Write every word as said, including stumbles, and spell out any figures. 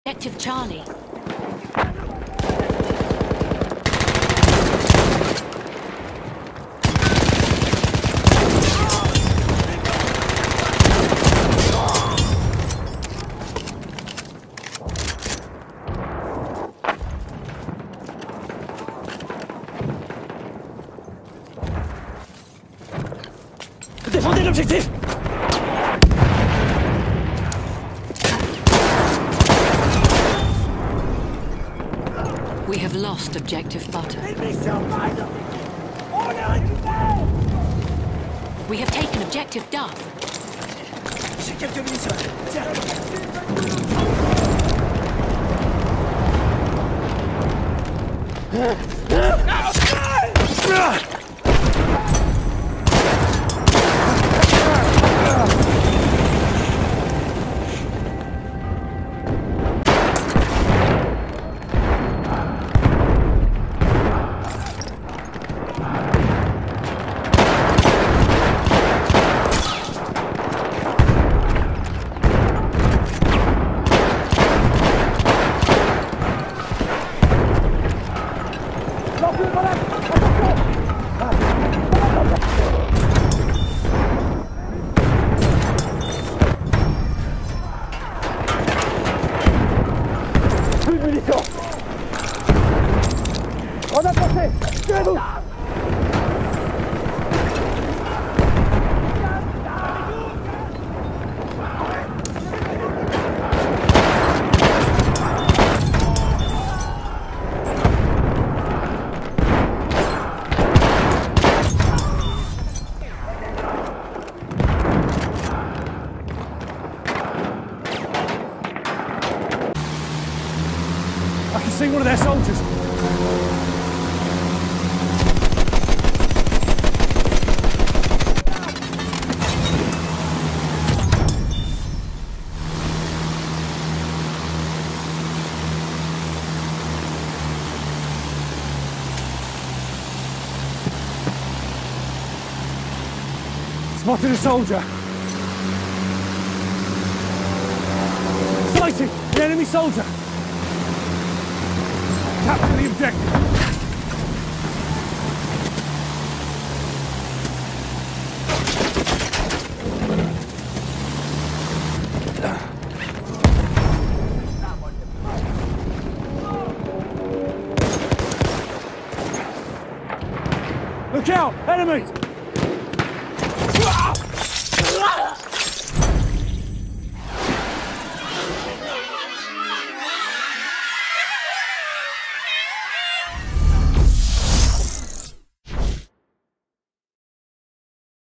Objective Charlie. Défendez l'objectif! We have lost objective butter. We have taken objective Duff. J'ai quelques munitions. Tiens. Plus de munitions. On a passé. Tirez-vous. I can see one of their soldiers. Spotted a soldier. Sighted! The enemy soldier! Capture the objective! Look out! Enemy!